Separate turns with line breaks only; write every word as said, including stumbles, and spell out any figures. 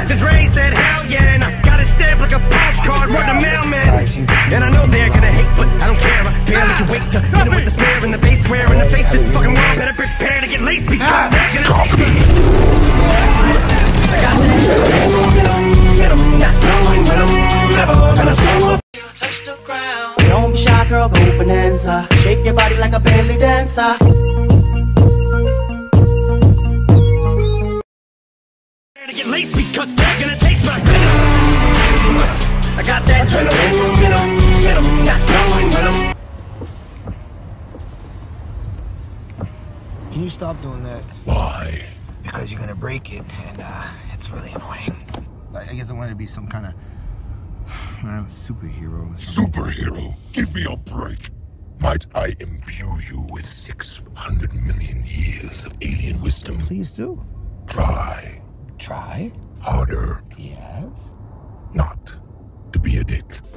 Doctor Dre said hell yeah, and I got it stamped like a postcard with the mailman. And I know they're gonna hate, but I don't care. I barely can wait to hit it with the snare and the bass swear in the face. This fucking world better prepare to get laced because they're gonna take me. I got not knowing when I'm never gonna slow up.
Touch the ground. Don't be shy, girl, go bonanza. Shake your body like a belly dancer.
To get laced because they're gonna taste my venom. I got that venom, venom, venom, not knowing when I'm.
Can you stop doing that?
Why?
Because you're gonna break it, and uh, it's really annoying. I guess I wanted to be some kind of uh, superhero.
Superhero? Give me a break. Might I imbue you with six hundred million years of alien wisdom?
Please do.
Try.
Try?
Harder.
Yes.
Not to be a dick.